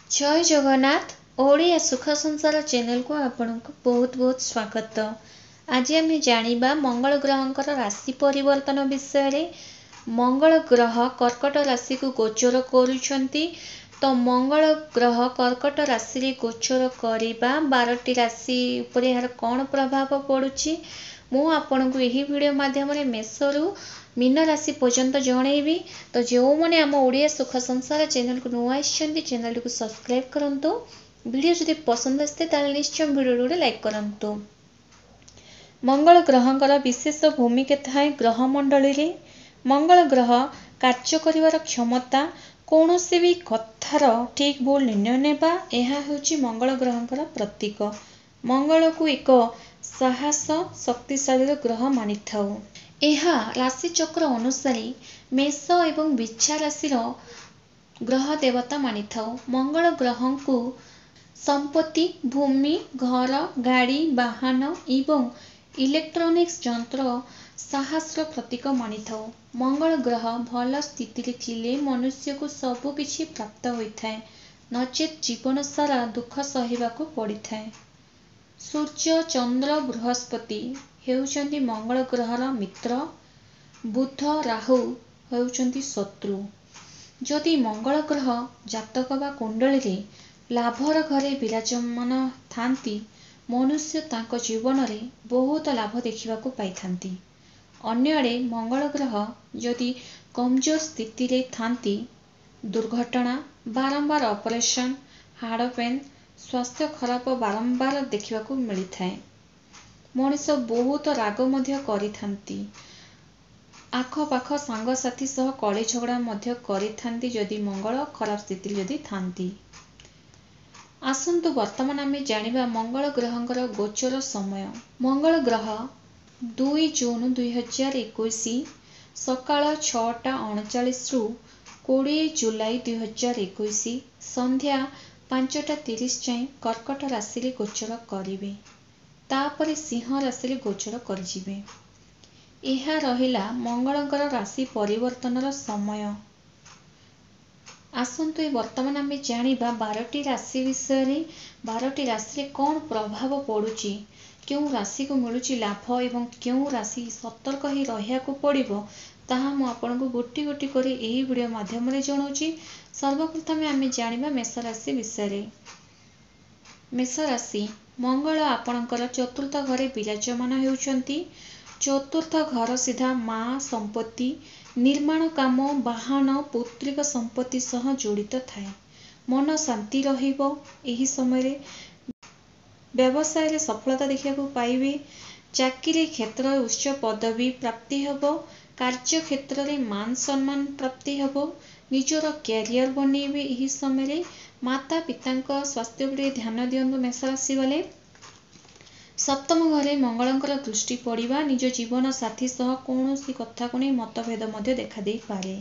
जय जगन्नाथ ओडिया सुख संसार चैनल को आपनको बहुत बहुत स्वागत। आज आम जानिबा मंगल ग्रहंकर राशि परिवर्तन विषय रे। मंगल ग्रह कर्कट राशि को गोचर करुछंती। तो मंगल ग्रह कर्कट राशि रे गोचर करिबा 12टी राशि उपरे यार कौन प्रभाव पड़ुछि मु आपनको यही वीडियो माध्यम रे मेषरु मीन राशि पर्यंत जनइबी। तो जो मैंने आम ओडिया सुख संसार चैनल को नुआ आइछंती चैनल को सब्सक्राइब करंतु। वीडियो जदि पसंद आस्ते ताले निश्चय वीडियो को लाइक करंतु। मंगल ग्रहंकर विशेष भूमिका थाए ग्रह मंडली रे। मंगल ग्रह कार्य करिवार क्षमता कौनसी भी कथार ठीक भूल निर्णय नेबा यह होची मंगल ग्रहंकर प्रतीक। मंगल को एक साहस शक्तिशाली ग्रह मानि थाउ। यह राशि चक्र अनुसार मेष एवं बिच्छा राशि ग्रह देवता मानि थाउ। मंगल ग्रह को संपत्ति भूमि घर गाड़ी वाहन एवं इलेक्ट्रोनिक्स यंत्र साहस प्रतीक मानि थाउ। मंगल ग्रह भल स्थिति रे थिले मनुष्य को सब किछि प्राप्त होइथाय नचेत जीवन सारा दुख सहिबाकू पड़िथाय। सूर्य चंद्र बृहस्पति हेउचंती मंगल ग्रहर मित्र। बुध राहु हेउचंती शत्रु। जदि मंगल ग्रह जातक बा कुंडली रे लाभर घरे विराजमान थांती मनुष्य तांको जीवन रे बहुत लाभ देखिबाकू पाइथांती। अन्य आड़े मंगल ग्रह जदि कमजोर स्थिति रे थांती दुर्घटना बारंबार ऑपरेशन हार्ट पेन स्वास्थ्य खराब बारंबार देखिबाकू मिलिथाय। मनीष बहुत राग मध्य करिथांती। आख पाख सांगसाथी सह कली झगड़ा मध्य करिथांती जदि मंगल खराब स्थिति जदि थांती। आसंतु वर्तमान आमे जानिबा मंगल ग्रहंकर गोचर समय। मंगल ग्रह 2 जून 2021 सकाळ 6:39 रु 20 जुलाई 2021 संध्या 5:30 जाए कर्कट राशि रे गोचर करिवे। तापरे सिंह राशि रे गोचर करिजिवे। यह रहिला मंगलकर राशि परिवर्तनर समय। आसंतु वर्तमान आमे जानिबा 12टी राशि विषय रे। 12टी राशि रे कौन प्रभाव पड़ुछि क्यों राशि को मिलुछि लाभ एवं क्यों राशि सतर्क ही रहियाकू पड़िबो ताहा मु आपनको गोटी गोटी करी एही वीडियो माध्यम रे जणाउछि। सर्वप्रथम आमे जानिबा मेष राशि विषय रे। मेष राशि मंगल आपणकर चतुर्थ घरे विराजमान हेउचंती। चतुर्थ घर सीधा माँ संपत्ति निर्माण काम वाहन पौत्रिक संपत्ति सह जड़ित थाए। मन शांति रहिबो। एही समय रे व्यवसाय रे सफलता देखिବାକୁ पाइबे। चाकरी क्षेत्र उच्च पदवी प्राप्ति हेबो। कार्य क्षेत्र रे मान सम्मान प्राप्ति हेबो। निजर कैरियर बनेबे। एही समय रे माता पिता स्वास्थ्य पर ध्यान दियंतु। मेष राशि वाले सप्तम घरे मंगलंकर दृष्टि पड़िबा निज जीवन साथी सह कौनसी कथा को नहीं मतभेद मध्य देखा दे पारे।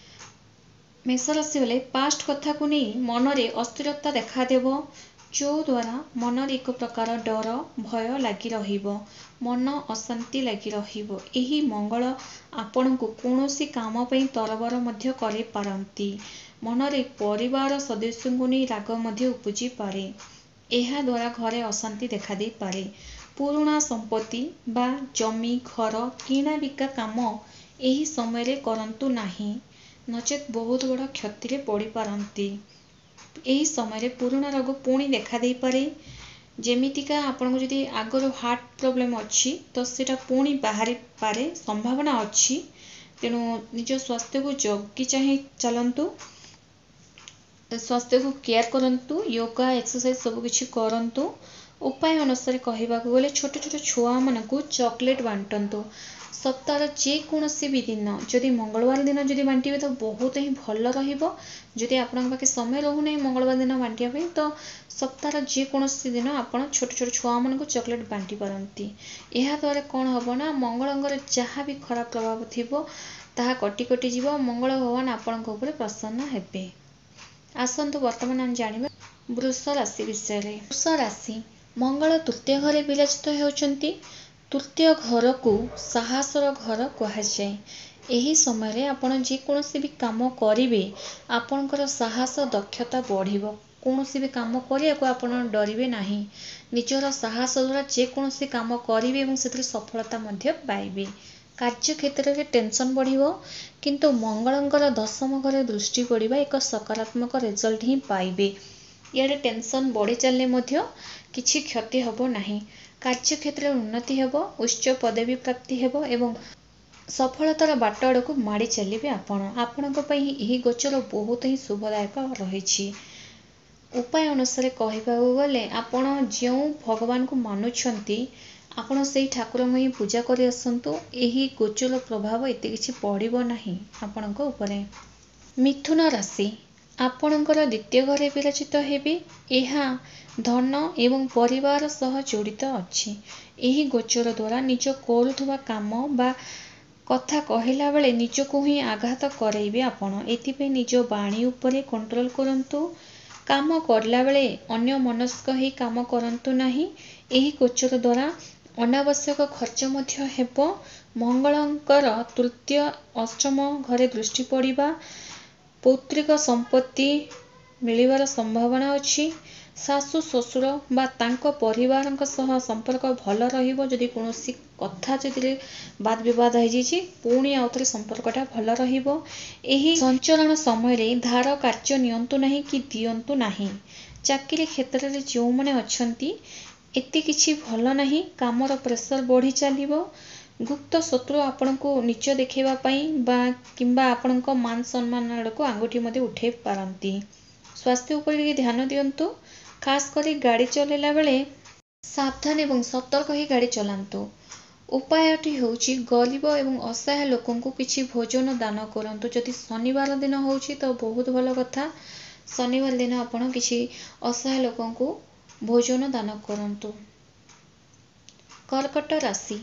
मेष राशि वाले पास्ट कथा को नहीं मन रे अस्थिरता देखा देबो जो द्वारा मन रे एक प्रकार डर भय लागी रहिबो। मन अशांति लागी रहिबो। एही मंगल आपण को कौनसी काम पई तरबर मध्य करि पारंती। मन रे परिवार सदस्य को नहीं राग मध्य उपजी पारे। एहा द्वारा घरे अशांति देखा दे पारे। पुराना संपत्ति बा जमी घर किणा बिका काम एही समय रे करंतु नाही नचेत बहुत बड़ा क्षति रे पड़ी पारंती। एही समय रे पुराना रोग पुणी देखा दे पारे। जेमितिका आपन को जदि आगर हार्ट प्रॉब्लम अच्छी तो सेटा पुणी बाहरी पारे संभावना अच्छी। तेणु निज स्वास्थ्य को जगी चाहे चलंतु। स्वास्थ्य को केयर करंतु। योगा एक्सरसाइज सब किछि करंतु। उपाय अनुसार कहबाकू गले छोट छोट छुआ मानकू चॉकलेट बांटंतु। सप्ताह जे कोनोसी भी दिन जदि मंगलवार दिन जदि बांटिबे तो बहुत ही भल रहिबो। जदि आपन पाखे समय रहु नै मंगलवार दिन बांटिया पे तो सप्ताह जे कोनोसी दिन आपन छोट छोट छुआ मानकू चॉकलेट बांटी पारंती। एहा द्वारा कोन हबो ना मंगलंगर जहाँ भी खराब प्रभाव थिबो ताहा कटि कटि जीवो। मंगल भगवान आपन को ऊपर प्रसन्न हेबे। आसंतु वर्तमान हम जानिबा वृष राशि विषय रे। वृष राशि मंगल तृतीय घरे विराजित हेउचंती। तृतीय घर को साहसर घर कहा जाए। एही समय रे आपण जे कोनोसी भी काम करिवे आपनकर साहस दक्षता बढ़िबो। कौनसी भी काम को आपण डरिबे नाही। निजर साहस द्वारा जेकोसी काम करेंगे और से सफलता पाइबे। कार्य क्षेत्र में टेंशन बढ़िबो किंतु मंगलंकर दशम घरे दृष्टि पड़िबा एक सकारात्मक रिजल्ट ही पाइबे। इे टेंशन बढ़ी चलने किछि क्षति हबो नाही। कार्य क्षेत्र में उन्नति हेबो, उच्च पदवी प्राप्ति हेबो एवं सफलतार बाट आड़क माड़ी चलिए। आपणों यही गोचर बहुत ही शुभदायक रही। उपाय अनुसार कहवाक गले आपण जो भगवान को मानुछंती आपण से ठाकुर ही पूजा कर आसतु। यही गोचर प्रभाव एत किछि पड़िबो नाही आपणक उपरे। मिथुन राशि आपणकर द्वितीय घरे विराजित हेबे। यह धन एवं परिवार सह जड़ित अछि। यही गोचर द्वारा निज करुवा काम बा कथा कहला बेले निजको ही आघात करेबे। आपण एथिपे निज बाणी उपरे कंट्रोल करंतु। काम करला बेले अन्य मनस्क ही काम करंतु नाही। यही गोचर द्वारा अनावश्यक खर्च मध्य हेबो। मंगलंकर तृतीय अष्टम घरे दृष्टि पड़िबा पौत्रिक संपत्ति मिलिबार संभावना अछि। सासु ससुर बा तांको परिवार सह संपर्क भल रहिबो। जदि कोनोसी कथा जदि वाद विवाद हो जाइछि पुणी आउथरे संपर्कटा भल रहिबो। एही संचरण समय रे धार कार्य नियंतु नाही कि दियंतु नाही। चाकरी क्षेत्र रे जो माने अछंती एते किछि भल नाही। कामर प्रेशर बढ़ी चलिबो। गुप्त शत्रु आपनको नीच देखैबा पई बा किंबा आपनको मान सम्मान आड़को आंगुठी मध्ये उठै पारंती। स्वास्थ्य उपर ध्यान दियंतु। खास करी गाड़ी चलेला बेले सावधान एवं सतर्क ही गाड़ी चलांतु। उपायटी होउची गरीब एवं असहाय लोकन को किछि भोजन दान करंतु। जदि शनिवार दिन होउची तो बहुत भल कथा। शनिवार दिन आपण किछि असहाय लोकन को भोजन दान करंतु। कर्कट राशि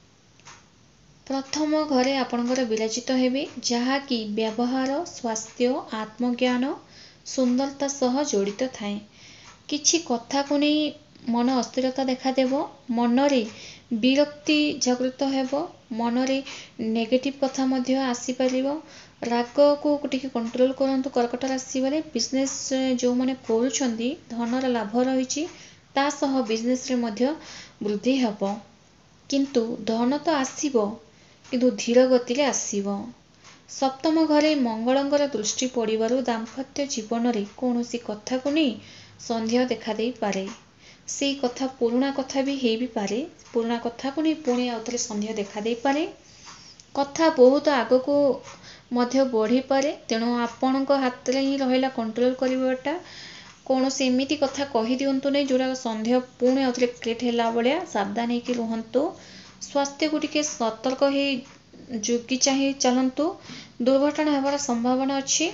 प्रथम घरे आपणकर विराजित हेबे जहा कि व्यवहार स्वास्थ्य आत्मज्ञान सुंदरता सह जड़ित थाए। किछि कथा को नहीं मन अस्थिरता देखा देबो। मनरे विरक्ति जागृत हेबो। मनरे नेगेटिव कथा मध्य आसी परिबो। राग को टिके कंट्रोल करंतु। कर्कट राशि वाले बिजनेस जो माने करूछंती धनर लाभ रहिछि ता सह बिजनेस रे मध्य वृद्धि हेबो। किंतु धन तो आसीबो किंतु धीर गति रे आसीबो। सप्तम घरे मंगलंकर दृष्टि पड़िबारु दाम्पत्य जीवन रे कोनोसी कथा को नहीं संदेह देखा दे पारे। से कथा पुराना कथा भी हे भी पारे। पुराना कथा को नहीं पुणी आउथरे संदेह देखा दे पारे। कथा बहुत आग को मध्य बढ़ी पारे। तेणु आपण हाथ में ही रहा कंट्रोल करवाटा। कौन से एमती कथा कही दिंतु नहीं जोड़ा संदेह पुणी आउथरे क्रिएट होला भाया। सावधान होकर रुहंतु। स्वास्थ्य को टिके सतर्क ही जोगी चाहिए चलंतु। दुर्घटना होबार संभावना अच्छी।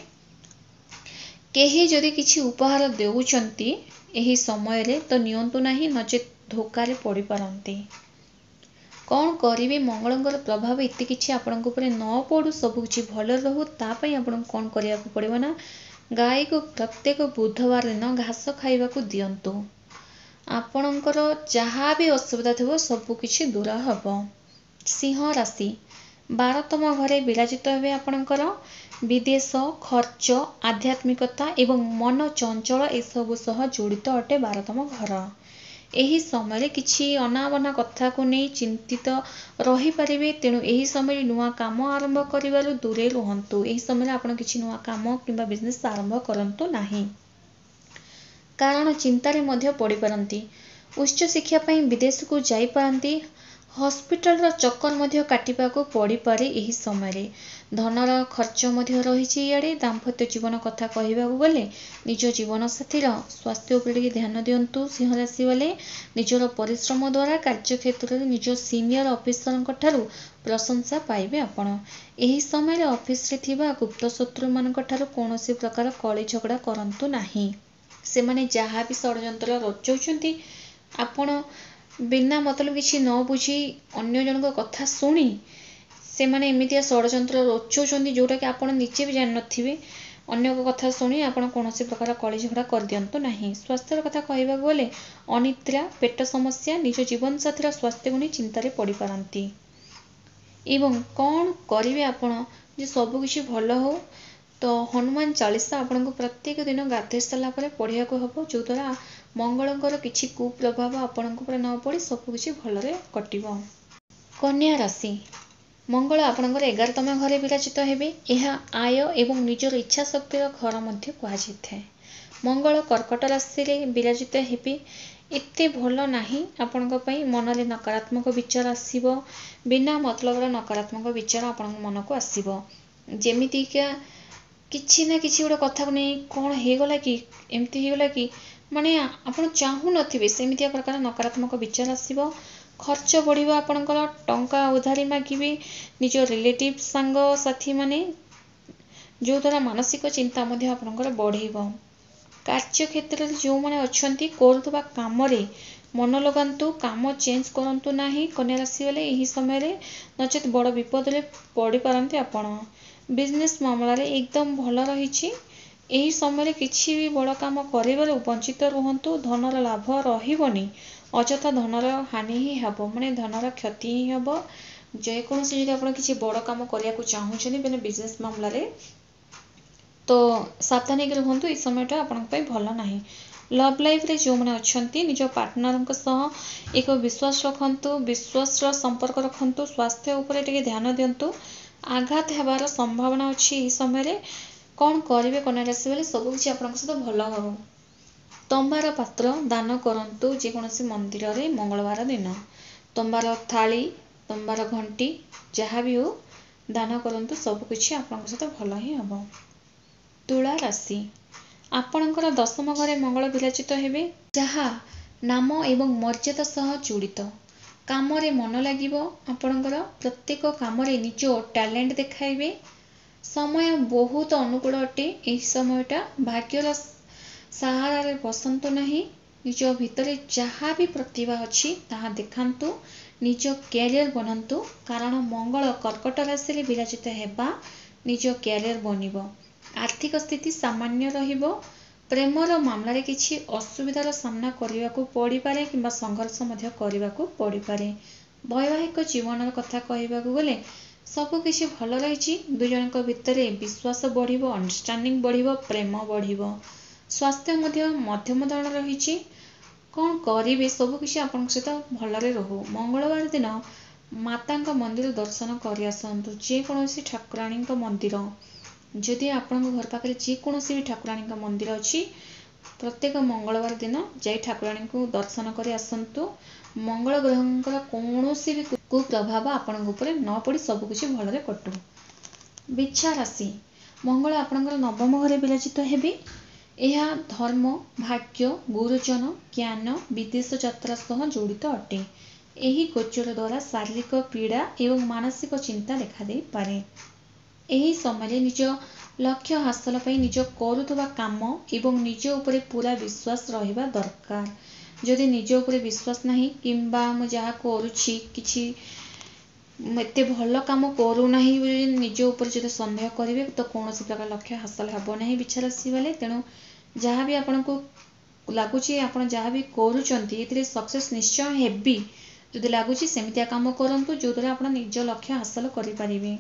केही जदि किछि उपहार देउचंती एही समय रे तो नियंतु नाही नचे धोकारे पड़ी पारंती। कौन करिवे मंगलंकर प्रभाव एते किछि आपनक ऊपर न पड़ू सब किछि भल रहू ता पई आपन कोन करिया को पड़िबो ना गाय को प्रत्येक बुधवार दिन घास खाइबा को दियंतु। आपनकर जहाँ भी असुविधा थिबो सब किछि दूर हबो। सिंह राशि 12तम घरे विराजित हेबे आपनकर विदेश खर्च आध्यात्मिकता एवं मन चंचल एसबु सह जड़ित अटे 12तम घर। एही समय किछि अनावना कथा को नहीं चिंतित रही पारिबे। तेणु एही समय नुआ काम आरंभ करिवारु दूरे रुहंतु। एही समय आपण किछि नुआ काम किंबा बिजनेस आरंभ करंतु नाही कारण चिंतारे मध्य पड़ी पारंती। उच्च शिक्षा पई विदेश को जाई पारंती। हॉस्पिटल चक्कर मध्य काटिबा को पड़ी पारे। एही समय रे धनर खर्च मध्य रहिछि। इयाडे दाम्पत्य जीवन कथा कहबाकू गले निज जीवन साथीर स्वास्थ्य उपर ध्यान दियंतु। सिंह राशि वाले निजर परिश्रम द्वारा कार्य क्षेत्र में निज सीनियर ऑफिसर ठारू प्रशंसा पाइबे। आपण एही समय रे ऑफिस रे थिबा गुप्त शत्रु मानक ठारू कोनोसी प्रकार कली झगड़ा करंतु नाही। से माने जहाँ भी षड्यंत्र रचौचंती आपण बिना मतलब किछि न बुझी अन्य जनक कथा सुनी से माने एमितिया षड्यंत्र रचौचंती जोटा कि आपण निजे भी जान नथिबे। अन्य कथा शुणी आपण कौनसी प्रकार कली झगड़ा कर दियंतु नाही। स्वास्थ्य कथा कहबाकू गले अनिद्रा पेट समस्या निज जीवन साथीर स्वास्थ्य को नहीं चिंतारे पड़ी पारंती। एवं कौन करिवे आपण जे सब किछि भल हो तो हनुमान चालीसा आपको प्रत्येक दिन गाधोई सारा पढ़िया हम, जो द्वारा मंगलंकर किसी कुप्रभाव आपण न पड़ी सबकिछि भलरे कटिबो। कन्या राशि, मंगल आपणकर 11तम घरे विराजित हेबे। यह आय एवं निजर इच्छा शक्तिर घर मध्य कहुए। मंगल कर्कट राशि रे विराजित हेबे। एते भल नाही आपण मनरे नकारात्मक विचार आसीबो। बिना मतलब नकारात्मक विचार आपण मन को आसीबो। जेमितिका किछि ना किछि गोटे कथा को नहीं कौन हेगला कि एमती हेगला कि माने आपण चाहू नथिबे सेमितिया प्रकार नकारात्मक विचार आसीबो। खर्च बढ़िबो। आपणकर टंका उधारी मागिबे निज रिलेटिव सांग साथी माने, जो द्वारा मानसिक चिंता मध्य आपणकर बढ़िबो। कार्य क्षेत्र में जो माने अछंती कोरुथबा काम रे मन लगांतु, काम चेंज करंतु नाही। कन्या राशि वाले यही समय रे नचेत बड़ विपद रे पड़ी पारंती आपण। बिजनेस मामला रे एकदम भल रही। यही समय किसी भी बड़ काम करिबार वंचित रुहंतु। धनर लाभ रहिबनी, अଯଥା धनर हानि ही हेबो, माने धनर क्षति ही हेबो। जेकोसी जदि आपण किसी बड़ काम करिया को चाहुछनी बेले बिजनेस मामला रे तो सावधानिक रुहंतु। इस समयटा आपण पई भल नाही। लव लाइफ रे जो माने अछंती निज पार्टनर सह एक विश्वास रखंतु, विश्वास संपर्क रखंतु। स्वास्थ्य उपरे टिके ध्यान दियंतु। आघात हेबार संभावना अछि। इस समय रे कौन करिवे कन्या राशि वाले सब किछि आपन सहित भल हबो। तंबार पात्र दान करंतु जेकोसी मंदिर रे मंगलवार दिन। तंबार थाली, तंबार घंटी जहाँ भी हो दान करंतु, सब किछि आपन सहित भल ही हबो। तुला राशि, आपणकर 10म घरे मंगल विराजित हेबे, जहा नाम एवं मर्यादा सह जड़ित। काम रे मन लागिबो। आपणकर प्रत्येक काम रे निज टैलेंट देखाइबे। समय बहुत अनुकूल अटे। एही समयटा भाग्यर सहारा रे बसंतु नाही। निज भितरे जहाँ भी प्रतिभा अछि ताहा देखांतु। निज कैरियर बनंतु, कारण मंगल कर्कट राशि रे विराजित हेबा निज कैरियर बनिबो। आर्थिक स्थिति सामान्य रहिबो। प्रेमर मामला रे किछि असुविधार सामना करबाकू पड़ी पारे किंबा संघर्ष मध्य करबाकू पड़ी पारे। वैवाहिक जीवन कथा कहबाकू गले सब किछि भल रही। दुई जनक भितरे विश्वास बढ़िबो, अंडरस्टैंडिंग बढ़िबो, प्रेम बढ़िबो। स्वास्थ्य मध्य मध्यम धरण रही। कौन करिवे सब किछि आपन सहित भलरे रहू। मंगलवार दिन मातांका मंदिर दर्शन करि आसंतु। जे कोनोसी ठाकुराणी मंदिर, जदि आपन घर पाखरे जे कोनोसी भी ठाकुराणी मंदिर अछि, प्रत्येक मंगलवार दिन जाई ठाकुराणी को दर्शन करि आसंतु। मंगल ग्रहंकर कौनसी भी कुप्रभाव आपण ऊपर न पड़ी सब किछि भलरे कटू। बिच्छा राशि, मंगल आपणकर 9म घरे विराजित हेबे। यह धर्म, भाग्य, गुरुजन, ज्ञान, विदेश यात्रा सह जड़ित अटे। यही गोचर द्वारा शारीरिक पीड़ा एवं मानसिक चिंता देखा दे पारे। यही समय निज लक्ष्य हासिल पई निज करुथबा काम एवं निज उपरे पूरा विश्वास रहिबा दरकार। जदि निज उपरे विश्वास नाही किंबा म जहा करूछि किछि एते भल काम करू नाही बोली निज ऊपर जदि संदेह करिवे तो कौनसी प्रकार लक्ष्य हासिल हेबो नाही बिच्छा राशि वाले। तेणु जहाँ भी आपको लगुच आप जहाँ भी करुँच सक्सेस निश्चय हेबी। जदि लगुच सेमितिया काम करंतु जो द्वारा आप निज लक्ष्य हासिल करें।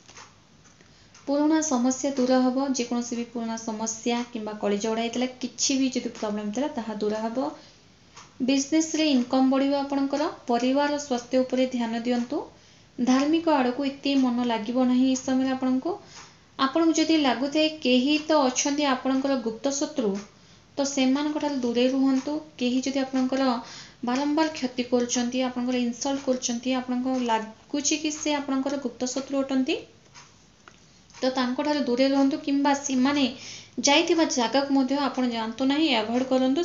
पुराना समस्या दूर हम। जेकोसी भी पुराना समस्या किंबा कली झगड़ा होता किसी भी जो प्रॉब्लम था ताहा दूर हम। बिजनेस रे इनकम बढ़िबो। आपणकर परिवार स्वास्थ्य उपरे ध्यान दियंतु। धार्मिक आड़ को एते मन लागिबो नाही। इस समय आपन जदि लागुଥାଏ केही तो अछंती आपणकर गुप्त शत्रु, तो सेमानक ठाରୁ दूरे रुहंतु। केही जदि आपणकर बारंबार क्षति करूछंती, आपणकर इनसल्ट करूछंती, आपणकर लागुची कि से आपणकर गुप्त शत्रु अटंती, तो तांको ठाରୁ दूरे रुहंतु। किंबा सेमाने जाइथिबा जागा को मध्य आपण जानतु नाही, अवॉइड करंतु।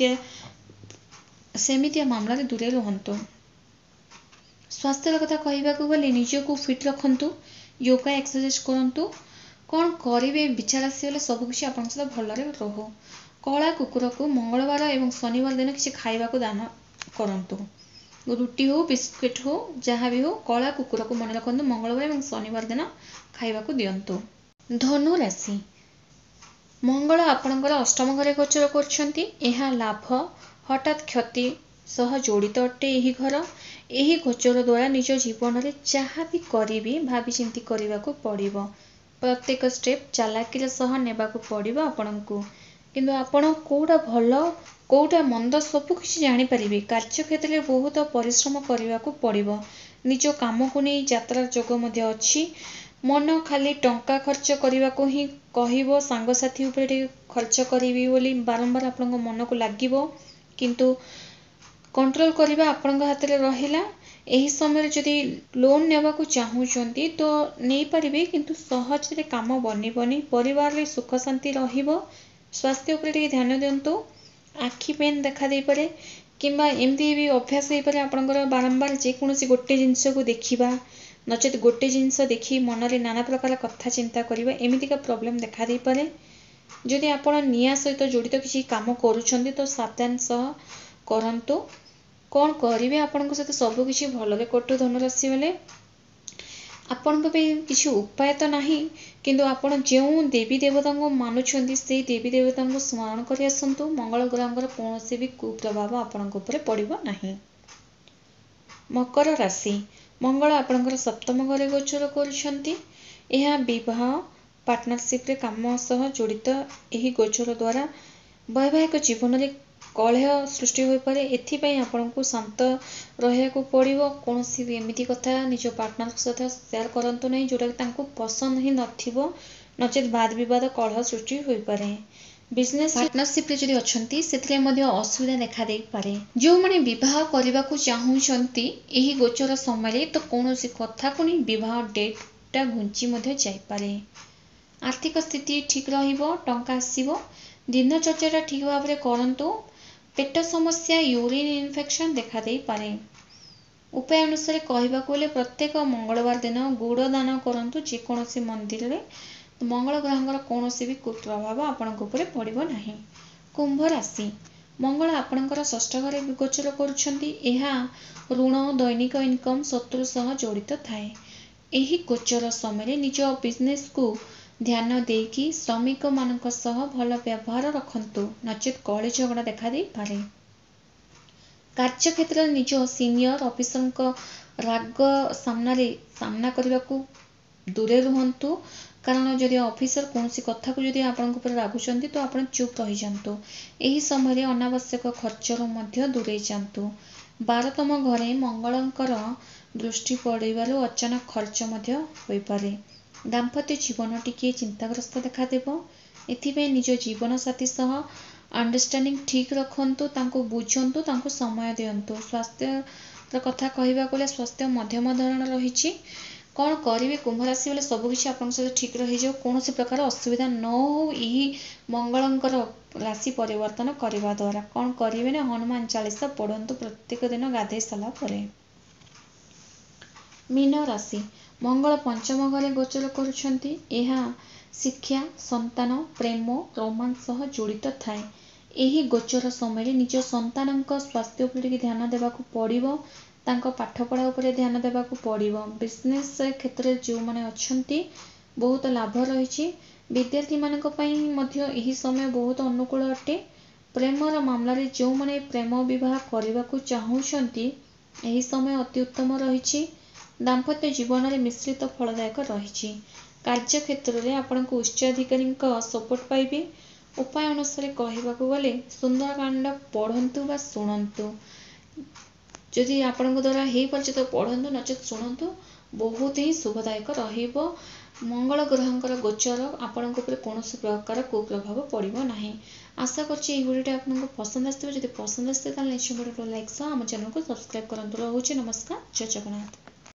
सेमितिया मामला रे दूरे रुहंतु। स्वास्थ्य कथा कहबाकू गले निजको फिट रखंतु। योगा एक्सरसाइज करंतु। कौन करिवे बिच्छा राशि वाले सब किछि आपन सहित भलरे रहू। कला कुकुर को मंगलवार एवं शनिवार दिन किछि खाइबा को दान करंतु। रुटी हो, बिस्किट हो, जहाँ भी हो, कला कुकुर को मन रखंतु। मंगलवार एवं शनिवार दिन खाइबा को दियंतु। धनु राशि, मंगल आपणकर 8म घरे गोचर करछंती। यह लाभ हठात क्षति सह जड़ित अटे। यही घर यही गोचर द्वारा निज जीवन में जहाँ भी करी भावी चिंती करने को पड़िबो। प्रत्येक स्टेप चालाकीर सह नेबाकू पड़िबो आपनकू। किंतु आपण कोउटा भलो कोउटा मंद सब किछि जानि परिबे। कार्य क्षेत्र में बहुत परिश्रम करबाकू पड़िबो। निज काम को नहीं यात्रा जोग मध्य अछि। मन खाली टंका खर्च करबाकू ही कहिबो, सांगसाथी उपरे खर्च करिवि बोली बारंबार आपन मन को लागिबो, किंतु कंट्रोल करबा आपन हाथ रे रहिला। एही समय जदि लोन नेबाकू चाहूचंती तो नहीं पारिबे, किंतु सहज रे काम बनिबनी। परिवार रे सुख शांति रहिबो। स्वास्थ्य उपरे ध्यान दियंतु। आखि पेन देखा दे पारे किंबा एमती भी अभ्यास हो पारे आपनकर बारंबार जे कोनोसी गोटे जिंस को देखिबा, नचेत गोटे जिंस देखि मन रे नाना प्रकार कथा चिंता करिबा, एमितिका प्रॉब्लम देखा दे पारे। जदि आपण निया सहित जड़ित किसी काम करूछंती तो सावधान सह करंतु। कौन करिवे आपन को सहित सब किछि भलरे कटु धनुराशि वाले। आपण पे किछि उपाय तो नाही, किंतु आपण जेउ देवी देवता को मानुछंती से देवी देवता को स्मरण करि आसंतु। मंगल ग्रहंकर कोनोसी भी कुप्रभाव आपण को ऊपर पड़िबो नाही। मकर राशि। मंगल आपणकर सप्तम घरे गोचर करुछंती। एहा विवाह पार्टनरशिप रे काम सह जड़ित। एही गोचर द्वारा वैवाहिक जीवन रे कलह सृष्टि हो पारे। एथिपई आपन को शांत रहिया को पड़िबो। कोनोसी भी एमिति कथा निज पार्टनर सहित शेयर करंतु नहीं जोटा तांको पसंद ही नथिबो, नचेत वाद विवाद कलह सृष्टि हो पारे। बिजनेस पार्टनरशिप रे जदि अछंती सेथिरे मध्ये असुविधा देखा दे पारे। जो माने विवाह करबाकू चाहूचंती एही गोचर समय तो कोनोसी कथा को नहीं विवाह डेटटा घुंची मध्ये जाय पारे। आर्थिक स्थिति ठीक रहिबो, टंका आसीबो। दिनचर्या ठीक भाव में करंतु। पेट समस्या यूरिन इन्फेक्शन देखा दे पारे। उपाय अनुसार कहबाकू गले प्रत्येक मंगलवार दिन गुड़ दान करंतु जेकोसी मंदिर रे। मंगल ग्रहंकर कोनोसी भी कुप्रभाव आपन को ऊपर पड़िबो नाही। कुंभ राशि। मंगल आपणकर षष्ठ घरे गोचर करुछंती। एहा ऋण, दैनिक इनकम, शत्रु सह जड़ित थाए। एही गोचर समय निज बिजनेस को ध्यान देकी श्रमिक मानक सह भल व्यवहार रखंतु, नचेत कली झगड़ा देखा दे पारे। कार्य क्षेत्र निज सीनियर ऑफिसर राग सामना करने को दूरे रुहंतु। कारण जदि ऑफिसर कौनसी कथा को जदि आपन ऊपर रागुचंती तो आपण चुप रही जांतु। एही समय अनावश्यक खर्चरू मध्य दूरे जांतु। 12तम घरे मंगलंकर दृष्टि पड़िबारु अचानक खर्च मध्य होई पारे। दाम्पत्य जीवन टिके चिंताग्रस्त देखा देबो। एथिबे निज जीवन साथी सह अंडरस्टैंडिंग ठीक रखंतु, तांको बुझंतु, तांको समय दियंतु। स्वास्थ्य कथा कहबा गले स्वास्थ्य मध्यम धरण रहिछि। कौन करिवे कुंभ राशि वाले सब किछि आपन सहित ठीक रहि जाऊ, कोनोसी प्रकार असुविधा न हो। एही मंगलंकर राशि परिवर्तन करबा द्वारा कौन करिवे ना हनुमान चालीसा पढ़ंतु प्रत्येक दिन गाधे साला परे। मीन राशि। मंगल पंचम घरे गोचर करुछंती। एहा शिक्षा, संतान, प्रेम, रोमांस सह जड़ित थाए। एही गोचर समय निज संतानक स्वास्थ्य उपरे ध्यान देबाकू पड़िबो। तांको पाठपढ़ा उपरे ध्यान देबाकू पड़िबो। बिजनेस क्षेत्र जो माने अछंती बहुत लाभ रहिछि। विद्यार्थी मानक पई मध्य एही समय बहुत अनुकूल अटे। प्रेमर मामला रे जो माने प्रेम विवाह करबाकू चाहूचंती एही समय अति उत्तम रहिछि। दाम्पत्य जीवन में मिश्रित फलदायक रहिछि। कार्य क्षेत्र में आपण को उच्चाधिकारी सपोर्ट पाइबे। उपाय अनुसार कहबाकू गले सुंदरकांड पढ़ंतु बा शुणंतु। जदि आपण द्वारा हे पारछि तो पढ़ंतु, नचेत शुणंतु, बहुत ही शुभदायक रहिबो। मंगल ग्रहंकर गोचर आपण ऊपर कोनोसी प्रकार कुप्रभाव पड़िबो नाही। आशा करछि एही वीडियोटा आपनको पसंद आस्थिबो। जदि पसंद आस्थे ताले निश्चय वीडियो लाइक सह हम चैनल को सब्सक्राइब करंतु। रहूछि नमस्कार, जय जगन्नाथ।